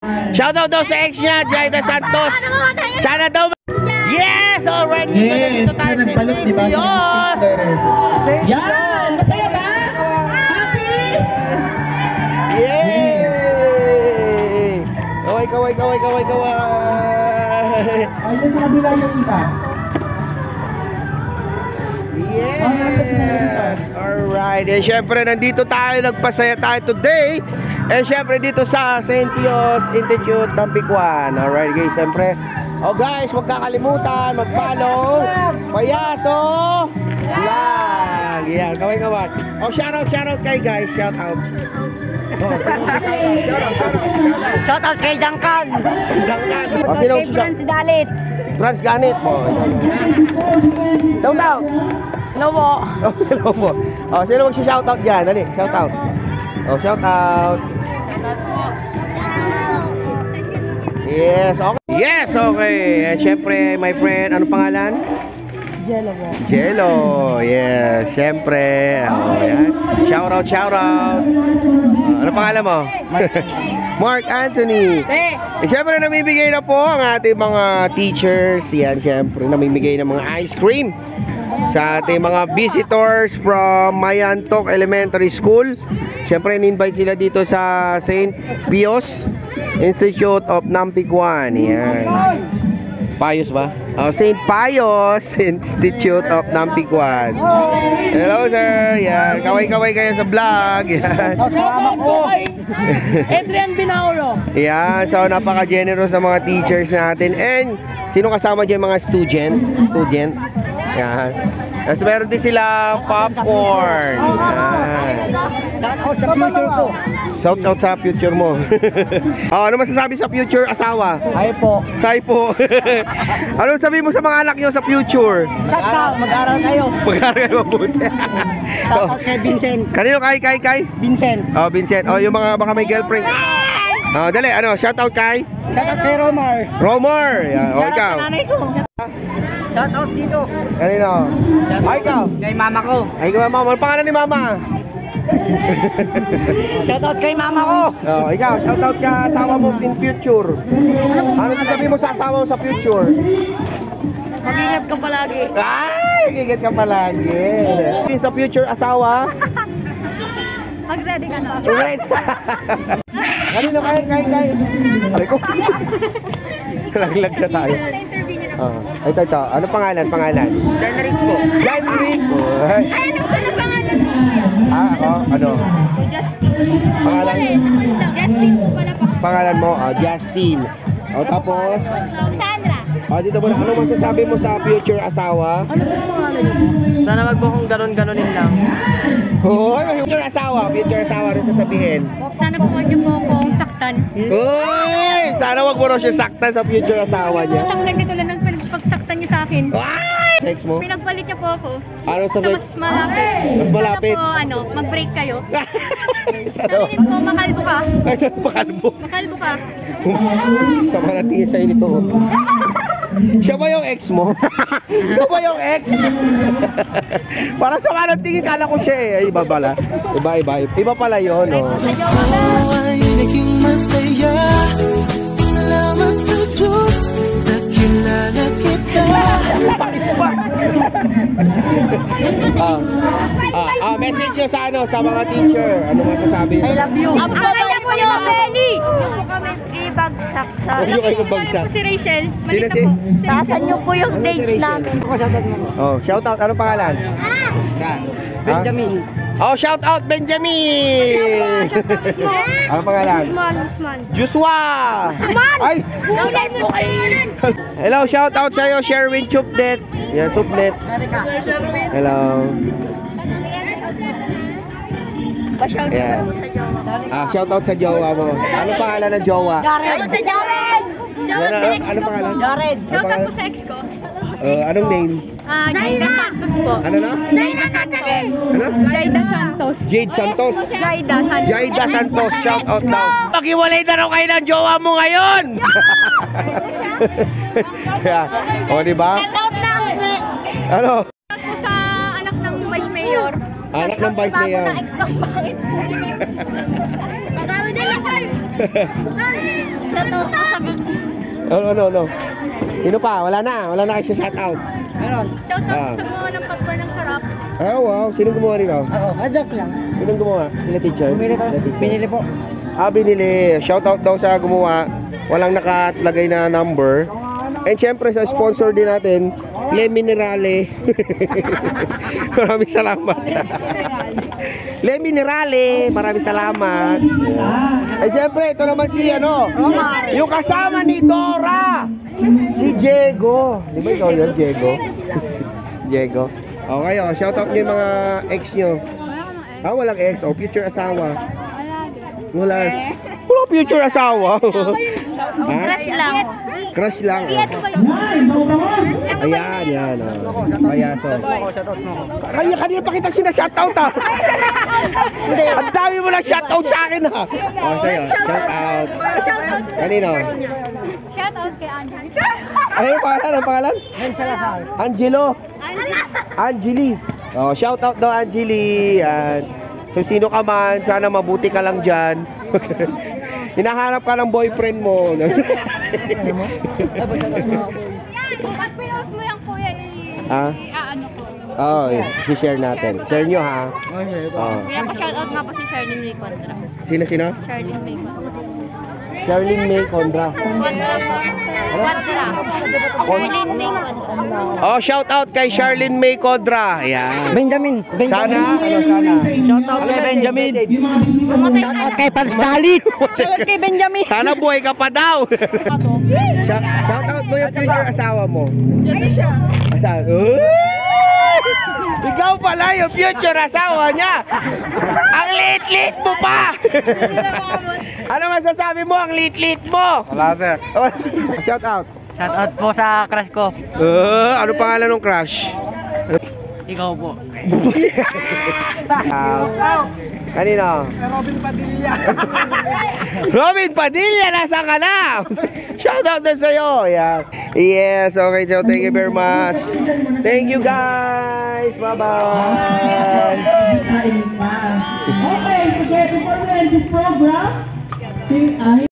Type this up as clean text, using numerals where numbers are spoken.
Shoutout daw sa ex niya, Jaida Santos. Sana daw. Yes! Already. Yes! Sana nagbalot, diba? Yes! Yan! Masaya ba? Happy? Yay! Kaway. Ayun sa kabila yung iba. Yes! Alright. And syempre, nandito tayo, nagpasaya tayo today. And syempre, dito sa St. Pius Institute ng Pikwan. Alright guys, syempre. Oh guys, huwag kakalimutan, mag-follow. Payaso! Vlog! Yan, kaway. Oh, shoutout kay guys, shoutout. Shoutout kay Duncan. Oh, sino? Franz Dalit. Franz Ganit po. Shoutout! Hello po. Oh, hello po. Oh, sino mag-shoutout dyan? Dali, shoutout. Oh, shoutout. Yes, okay. Yes, okay. And syempre, my friend, ano pangalan? Jello po. Jello. Yes, syempre. Oh, yan. Shoutout. Ano pangalan mo? Mark Anthony. And syempre, namimigay na po ang ating mga teachers. Yan, syempre, namimigay ng mga ice cream sa ating mga visitors from Mayantok Elementary School. Siyempre, in-invite sila dito sa St. Pius Institute of Nampikwan. Yan. Pius ba? Oh, St. Pius Institute of Nampikwan. Hello, sir. Yan. Kaway kayo sa vlog. Yan. Adrian Binauro. Yan. So, napaka-generous sa mga teachers natin. And, sino kasama dyan mga student? Yan. Tapos meron din sila popcorn. Yan. Shoutout sa future ko. Shout out sa future mo. Oh, ano masasabi sa future asawa? Ay po. Kay po. Ano sabi mo sa mga anak nyo sa future? Shoutout. Mag-aral kayo. Mag-aral kayo mabuti. Shoutout kay Vincent. Kanino kay? Vincent. Oh, Vincent. Oh, yung mga baka may girlfriend. Oh, dali. Ano? Shout out kay? Shoutout kay Romar. Yan. Oh, ikaw. Shoutout dito. Kanino? Ay, ikaw. Kay mama ko. Ay, ikaw, mama. Ano pangalan ni mama? Shoutout kay mama ko. Oh, ikaw, shoutout ka asawa mo in future. Ano sasabihin mo sa asawa mo sa future? Mag-ingat ka palagi. Ay, gigit ka palagi. Sa future asawa? Mag-ready ka na. Right. Kanino kay? Aray ko. Laglag na tayo. Ito. Ano pangalan? Denrick po. Denrick. Ano pangalan? Ako? Ano? Justin. Pangalan? Justin po pala pa. Pangalan mo? Justin. O tapos? Sandra. O dito muna. Ano masasabi mo sa future asawa? Ano po pangalan niyo? Sana wag mo kong ganon-ganonin lang. Hoy, future asawa rin sasabihin. Sana po wag niyo po akong saktan. Hoy, sana wag mo raw siya saktan sa future asawa niya. Saktan niyo tulad ng pagsaktan niyo sa akin. Ay! Sex mo? Pinagpalit niya po ako. Ano sa Mas malapit. Mas malapit? Sana po, mag-break kayo. Ano? Sana din po, makalbo ka. Ay, saan pakalbo? Makalbo ka. Sa mga natingin sa'yo nito. Siya ba yung ex mo? Ikaw ba yung ex? Para sa mga natingin, kala ko siya eh. Iba pala. Iba pala yun. Oh. Ay naging masaya. Salamat sa Diyos. Nakilala kita. Message nyo sa mga teacher. Ano masasabi? I love you. Ang kanya po yung Benny. Yung po kami ibagsak sa... Huwag kayo bagsak. Si Rachel. Sino si? Taasan niyo po yung dates namin. Oh, shout out. Ano pangalan? Benjamin. Oh, shout out Benjamin. Ano pangalan? Usman. Joshua. Ay. Kulay mo kayo. Hello, shout out sa iyo, Sherwin Chupnet. Yan, Chupnet. Hello. Pa-shout Yeah. out sa jowa. Shout out sa jowa mo. Ano pangalan ng jowa? Jared. Sa Jared. Ano pangalan? Jared. Ano pangalan? Sa ex ko. Anong name? Jaida Santos po. Ano na? Zaina Natalie. Ano? Jaida Santos. Jade Santos. Jaida Santos. Jaida Santos, shout out daw. Pag-iwalay na raw kayo ng jowa mo ngayon. Yeah. O, diba? Shout out ng... Ano? Po sa anak ng Vice Mayor. Anak ng Vice Mayor. Bago na ex ko. Bakit? Pagkawin din ako. Shout out po sa No. Sino pa? Wala na kayo sa shout out. Shout Ah. out sa mga ng popcorn ng sarap. Oh, wow. Sino gumawa nito? Ako, joke lang. Sino gumawa? Sila teacher? Bumili ko. Sila teacher. Binili po. Binili. Shoutout daw sa gumawa. Walang nakalagay na number. And syempre sa sponsor din natin, Le Minerale. Maraming salamat. Le Minerale, maraming salamat. And syempre, ito naman si yung kasama ni Dora. Si Diego. Di ba ikaw yun, Diego? Diego. Okay, shoutout niyo yung mga ex nyo. Walang ex. Future asawa. Wala future asawa. Crush lang. Crush lang. Ayan. Payaso. Kanina pa kita sina-shoutout Ang dami mo na shoutout sa akin sa'yo. Shoutout. Kanino? Shout out kay Anjan. Ano yung pangalan? Ang pangalan? Angelo. Angeli. Shoutout daw Angeli. So sino ka man, sana mabuti ka lang dyan. Hinahanap ka ng boyfriend mo. Pag pinost mo yung kuya, ano ko. I-share natin. Share nyo ha. Kaya ko shout out nga po si Charlene May Condra. Sino? Charlene May Condra. Charlene May Condra. Condra po. Charlene May Condra. Shout out kay Charlene May Condra. Ayan. Benjamin. Sana. Shout out kay Benjamin. Shout out kay Panstali. Shout out kay Benjamin. Sana buhay ka pa daw. Shout out mo yung future asawa mo. Diyan siya. Ikaw pala yung future asawa niya. Ang liit-liit mo pa. Ano masasabi mo? Ang liit-liit mo. Wala sir. Shout out. Shout out po sa crush ko. Ano pangalan ng crush? Ikaw po. Kanino? Robin Padilla, nasa ka na? Shout out din sa'yo. Yeah. Yes, okay, Joe. Thank you very much. Thank you, guys. Bye-bye. Okay, sige, before we end this program,